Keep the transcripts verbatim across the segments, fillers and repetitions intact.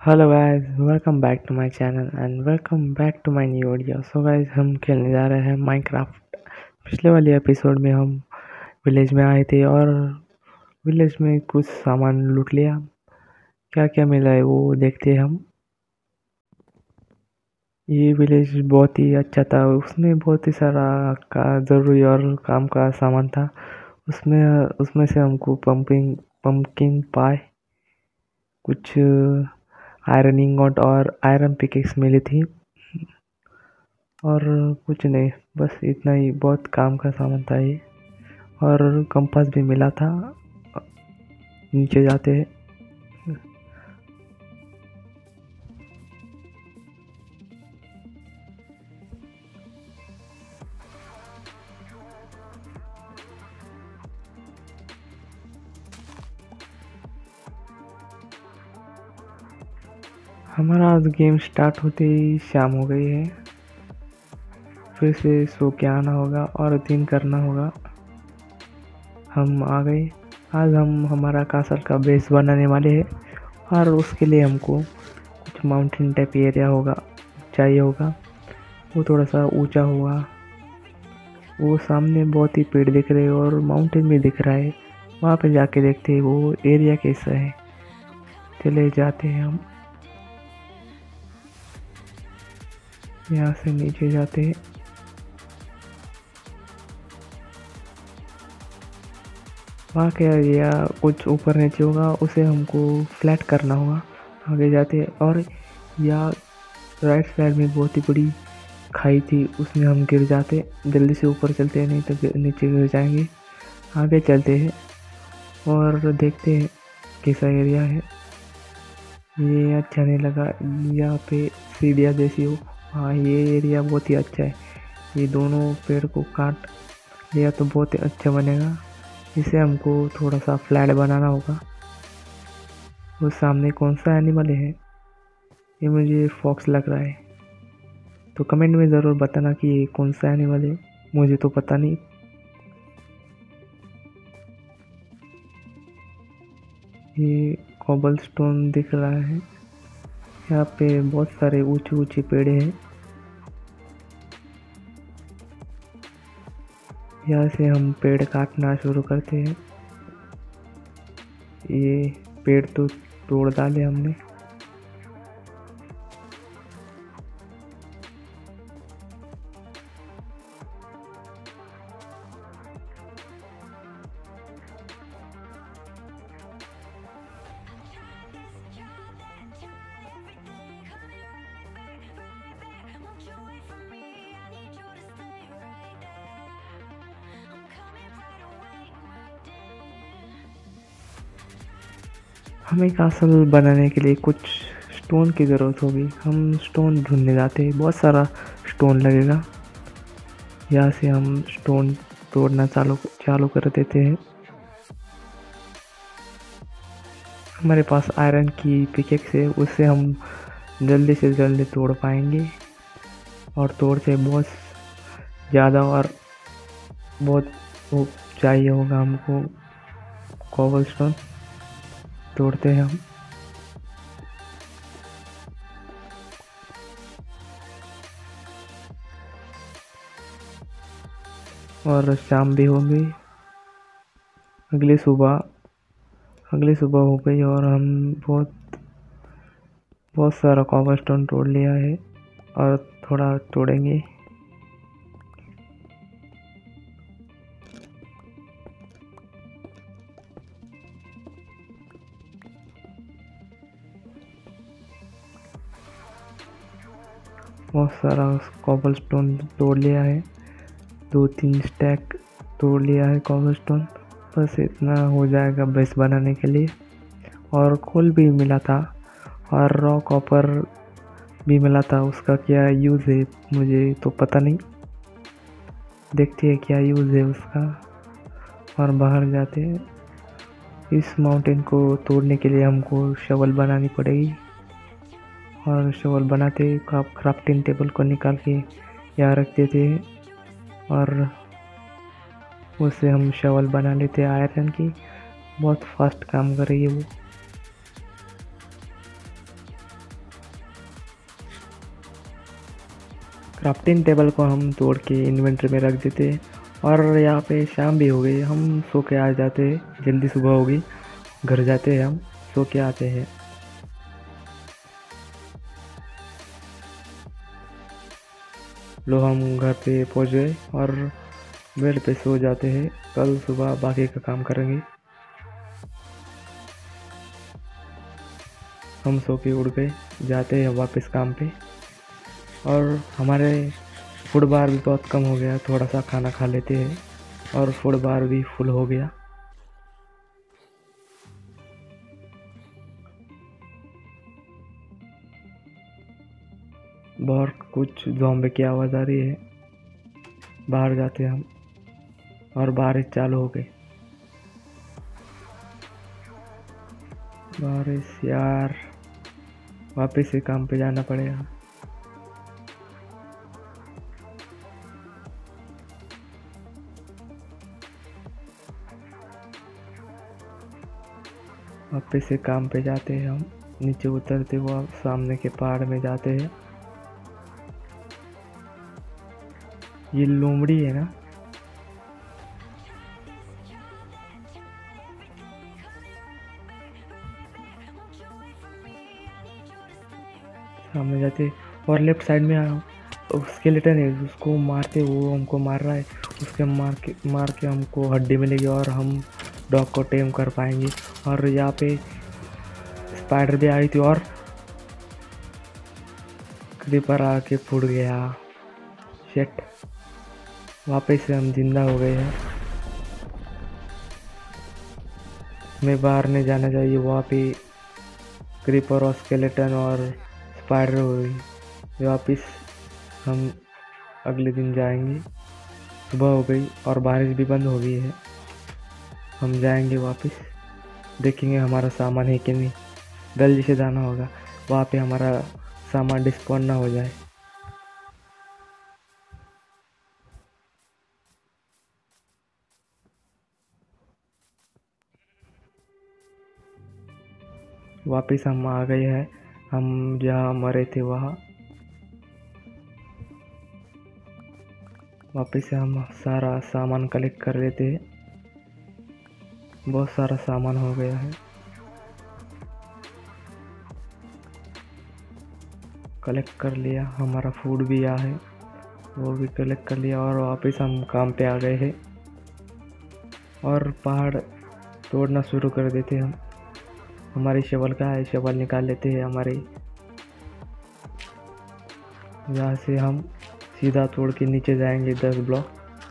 Hello guys, welcome back to my channel and welcome back to my new video. So guys, हम खेलने जा रहे हैं Minecraft. पिछले वाले एपिसोड में हम विलेज में आए थे और विलेज में कुछ सामान लूट लिया। क्या क्या मिला है वो देखते हैं हम। ये विलेज बहुत ही अच्छा था, उसमें बहुत ही सारा का ज़रूरी और काम का सामान था। उसमें उसमें से हमको पंपिंग पंपकिन पाए, कुछ आयरन इंगॉट और आयरन पिकेक्स मिली थी और कुछ नहीं, बस इतना ही। बहुत काम का सामान था ये। और कंपास भी मिला था। नीचे जाते हैं। हमारा आज गेम स्टार्ट होते ही शाम हो गई है। फिर से सो के आना होगा और दिन करना होगा। हम आ गए। आज हम हमारा कासल का बेस बनाने वाले हैं और उसके लिए हमको कुछ माउंटेन टाइप एरिया होगा चाहिए होगा। वो थोड़ा सा ऊंचा होगा। वो सामने बहुत ही पेड़ दिख रहे हैं और माउंटेन भी दिख रहा है। वहाँ पे जाके देखते हैं वो एरिया कैसा है। चले जाते हैं हम। यहाँ से नीचे जाते हैं। वहाँ का एरिया कुछ ऊपर नीचे होगा, उसे हमको फ्लैट करना होगा। आगे जाते हैं और या राइट साइड में बहुत ही बड़ी खाई थी, उसमें हम गिर जाते। जल्दी से ऊपर चलते हैं, नहीं तो गिर- नीचे गिर जाएंगे। आगे चलते हैं और देखते हैं कैसा एरिया है। ये अच्छा नहीं लगा, यहाँ पे सीढ़ियाँ जैसी हो। हाँ, ये एरिया बहुत ही अच्छा है। ये दोनों पेड़ को काट लिया तो बहुत ही अच्छा बनेगा। इसे हमको थोड़ा सा फ्लैट बनाना होगा। वो सामने कौन सा एनिमल है? ये मुझे फॉक्स लग रहा है। तो कमेंट में ज़रूर बताना कि ये कौन सा एनिमल है, मुझे तो पता नहीं। ये कॉबल स्टोन दिख रहा है। यहाँ पे बहुत सारे ऊंचे ऊंचे पेड़ हैं। यहाँ से हम पेड़ काटना शुरू करते हैं। ये पेड़ तो तोड़ डाले हमने। हमें कासल बनाने के लिए कुछ स्टोन की ज़रूरत होगी। हम स्टोन ढूंढने जाते हैं, बहुत सारा स्टोन लगेगा। यहाँ से हम स्टोन तोड़ना चालू चालू कर देते हैं। हमारे पास आयरन की पिकेक्स है, उससे हम जल्दी से जल्दी तोड़ पाएंगे। और तोड़ते बहुत ज़्यादा और बहुत वो चाहिए होगा हमको कॉबल स्टोन। तोड़ते हैं हम। और शाम भी हो गई। अगली सुबह अगली सुबह हो गई और हम बहुत बहुत सारा कॉबल स्टोन तोड़ लिया है और थोड़ा तोड़ेंगे। बहुत सारा कॉबल स्टोन तोड़ लिया है। दो तीन स्टैक तोड़ लिया है कॉबल स्टोन। बस इतना हो जाएगा बेस बनाने के लिए। और कोल भी मिला था और रॉ कॉपर भी मिला था। उसका क्या यूज़ है मुझे तो पता नहीं। देखते हैं क्या यूज़ है उसका। और बाहर जाते हैं। इस माउंटेन को तोड़ने के लिए हमको शवल बनानी पड़ेगी। और शवल बनाते आप क्राफ्टिंग टेबल को निकाल के यहाँ रख देते हैं और उससे हम शवल बना लेते हैं आयरन की। बहुत फास्ट काम कर रही है वो। क्राफ्टिंग टेबल को हम तोड़ के इन्वेंटरी में रख देते हैं। और यहाँ पे शाम भी हो गई, हम सो के आ जाते हैं। जल्दी सुबह हो गई, घर जाते हैं, हम सो के आते हैं। लो हम घर पे पहुँच गए और बेड पे सो जाते हैं। कल सुबह बाकी का काम करेंगे। हम सो के उड़ गए, जाते हैं वापस काम पे। और हमारे फूड बार भी बहुत कम हो गया, थोड़ा सा खाना खा लेते हैं और फूड बार भी फुल हो गया। बहुत कुछ ज़ॉम्बी की आवाज़ आ रही है। बाहर जाते हैं हम और बारिश चालू हो गई। बारिश यार, वापस से काम पे जाना पड़ेगा। वापस से काम पे जाते हैं हम। नीचे उतरते हुआ सामने के पहाड़ में जाते हैं। ये लोमड़ी है ना? सामने जाते और लेफ्ट साइड में स्केलेटन है, उसको मारते, वो हमको मार रहा है। उसके मार के मार के हमको हड्डी मिलेगी और हम डॉग को टेम कर पाएंगे। और यहाँ पे स्पाइडर भी आई थी और क्रीपर आके फूट गया। शिट, वापस से हम जिंदा हो गए हैं। हमें बाहर नहीं जाना चाहिए, वहाँ पे क्रीपर और स्केलेटन और स्पाइडर हो गई। वापस हम अगले दिन जाएंगे। सुबह हो गई और बारिश भी बंद हो गई है। हम जाएंगे वापस, देखेंगे हमारा सामान है कि नहीं। जल्दी से जाना होगा, वहाँ पे हमारा सामान डिस्पॉन ना हो जाए। वापस हम आ गए हैं, हम जहाँ मरे थे वहाँ। वापस से हम सारा सामान कलेक्ट कर लेते हैं। बहुत सारा सामान हो गया है, कलेक्ट कर लिया। हमारा फूड भी आया है, वो भी कलेक्ट कर लिया। और वापस हम काम पे आ गए हैं और पहाड़ तोड़ना शुरू कर देते हम। हमारी शवल का है, शवल निकाल लेते हैं हमारे। यहाँ से हम सीधा तोड़ के नीचे जाएंगे दस ब्लॉक।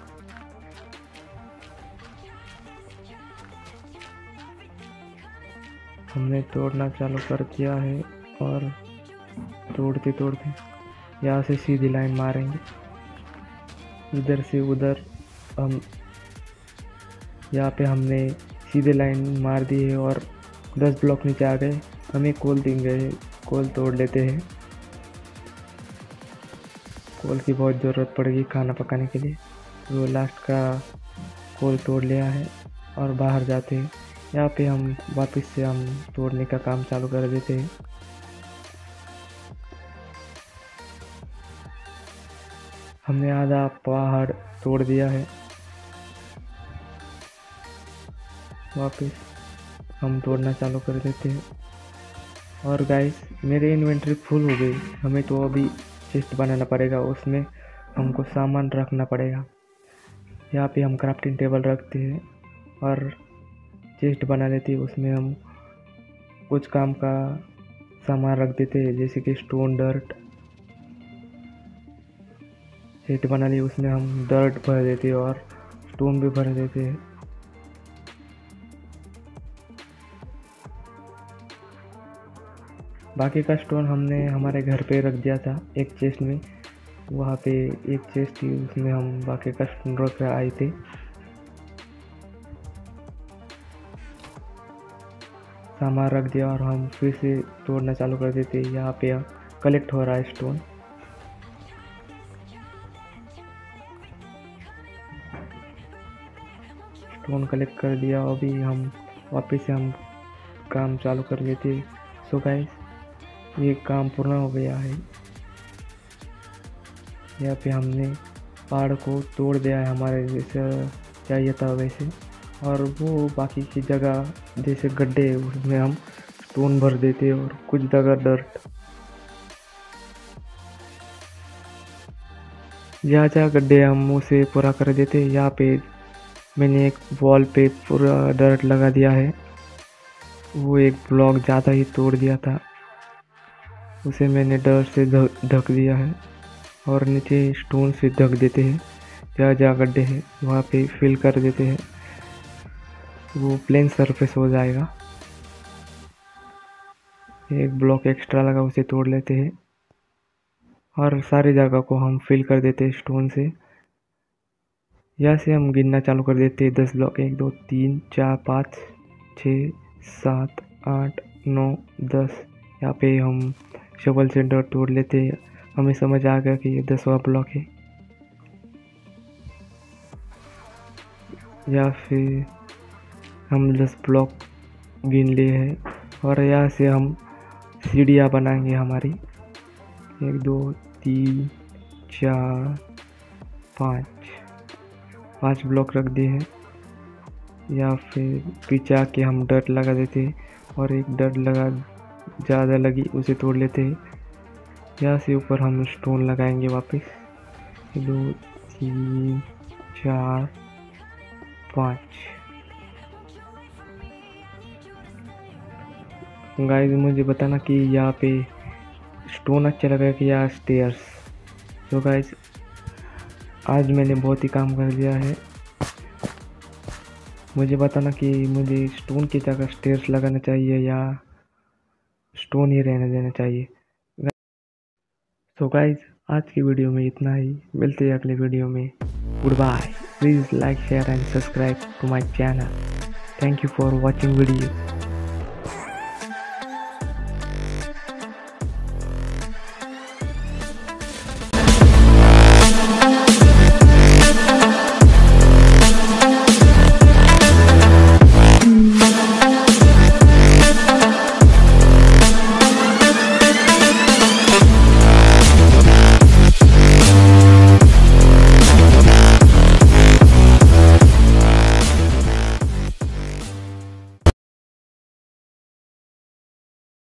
हमने तोड़ना चालू कर दिया है और तोड़ते तोड़ते यहाँ से सीधी लाइन मारेंगे, इधर से उधर। हम यहाँ पे हमने सीधे लाइन मार दी है और दस ब्लॉक नीचे आ गए। हमें कोल देंगे, कोल तोड़ लेते हैं। कोल की बहुत ज़रूरत पड़ेगी खाना पकाने के लिए, तो लास्ट का कोल तोड़ लिया है और बाहर जाते हैं। यहाँ पे हम वापस से हम तोड़ने का काम चालू कर देते हैं। हमने आधा पहाड़ तोड़ दिया है। वापस हम तोड़ना चालू कर देते हैं। और गाइस, मेरी इन्वेंटरी फुल हो गई। हमें तो अभी चेस्ट बनाना पड़ेगा, उसमें हमको सामान रखना पड़ेगा। यहाँ पे हम क्राफ्टिंग टेबल रखते हैं और चेस्ट बना लेते हैं। उसमें हम कुछ काम का सामान रख देते हैं, जैसे कि स्टोन, डर्ट। चेस्ट बना लिए, उसमें हम डर्ट भर देते हैं और स्टोन भी भर देते हैं। बाकी का स्टोन हमने हमारे घर पे रख दिया था एक चेस्ट में। वहाँ पे एक चेस्ट थी, उसमें हम बाकी का स्टोन रख कर आए थे। सामान रख दिया और हम फिर से तोड़ना चालू कर देते। यहाँ पे कलेक्ट हो रहा है स्टोन। स्टोन कलेक्ट कर दिया। अभी हम वापस से हम काम चालू कर लेते। सो गाइस, ये काम पूर्ण हो गया है। यहाँ पे हमने पहाड़ को तोड़ दिया है हमारे जैसा चाहिए था वैसे, और वो बाकी की जगह जैसे गड्ढे है उसमें हम स्टोन भर देते और कुछ जगह डर्ट। जहाँ जहाँ गड्ढे हम उसे पूरा कर देते। यहाँ पे मैंने एक वॉल पे पूरा डर्ट लगा दिया है, वो एक ब्लॉक ज़्यादा ही तोड़ दिया था, उसे मैंने डर्ट से ढक दिया है और नीचे स्टोन से ढक देते हैं। जहाँ जहाँ गड्ढे हैं वहाँ पे फिल कर देते हैं, वो प्लेन सरफेस हो जाएगा। एक ब्लॉक एक्स्ट्रा लगा उसे तोड़ लेते हैं और सारी जगह को हम फिल कर देते हैं स्टोन से। यहाँ से हम गिनना चालू कर देते हैं दस ब्लॉक, एक दो तीन चार पाँच छः सात आठ नौ दस। यहाँ पे हम शवल से डर्ट तोड़ लेते हैं, हमें समझ आ गया कि ये दसवां ब्लॉक है। या फिर हम दस ब्लॉक गिन लिए हैं और यहाँ से हम सीढ़ियाँ बनाएंगे हमारी। एक दो तीन चार पाँच पाँच ब्लॉक रख दिए हैं। या फिर पीछे आके हम डर्ट लगा देते हैं और एक डर्ट लगा ज़्यादा लगी उसे तोड़ लेते हैं। यहाँ से ऊपर हम स्टोन लगाएंगे वापस। दो तीन चार पाँच। गाइस मुझे बताना कि यहाँ पे स्टोन अच्छा लगा कि या स्टेयर्स। तो गाइस आज मैंने बहुत ही काम कर दिया है, मुझे बताना कि मुझे स्टोन की जगह स्टेयर्स लगाना चाहिए या स्टोन ही रहने देना चाहिए। तो गाइस आज की वीडियो में इतना ही, मिलते हैं अगले वीडियो में। Good bye. Please like share and subscribe to my channel. Thank you for watching video.